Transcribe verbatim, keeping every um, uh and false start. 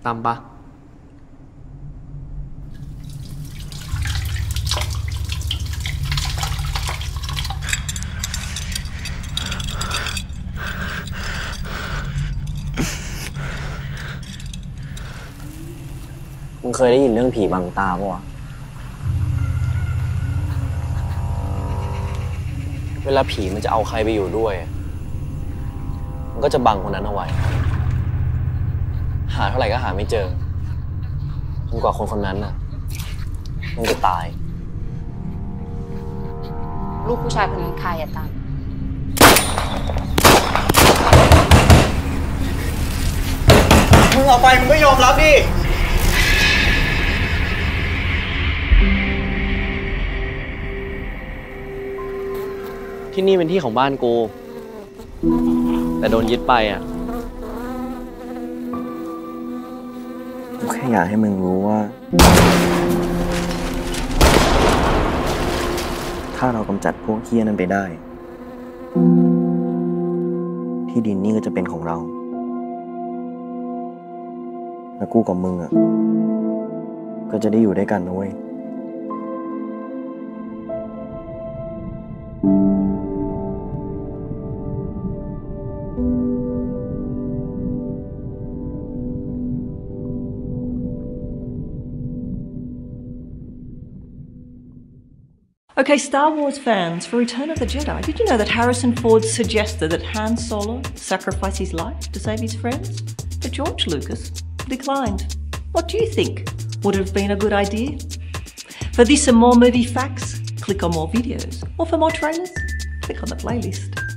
ตามปะมึงเคยได้ยินเรื่องผีบังตาปะวะเวลาผีมันจะเอาใครไปอยู่ด้วยมันก็จะบังคนนั้นเอาไว้หาเท่าไหร่ก็หาไม่เจอจนกว่าคนคนนั้นน่ะมันจะตายลูกผู้ชายคนนั้นใครอะตันมึงออกไปมึงไม่ยอมรับดิที่นี่เป็นที่ของบ้านกูแต่โดนยึดไปอ่ะกูแค่อยากให้มึงรู้ว่าถ้าเรากำจัดพวกเหี้ยนั้นไปได้ที่ดินนี่ก็จะเป็นของเราและกูกับมึงอ่ะก็จะได้อยู่ด้วยกันนะเว้ย Okay, Star Wars fans, for Return of the Jedi, did you know that Harrison Ford suggested that Han Solo sacrifice his life to save his friends? But George Lucas declined. What do you think? Would it have been a good idea? For this and more movie facts, click on more videos. Or for more trailers, click on the playlist.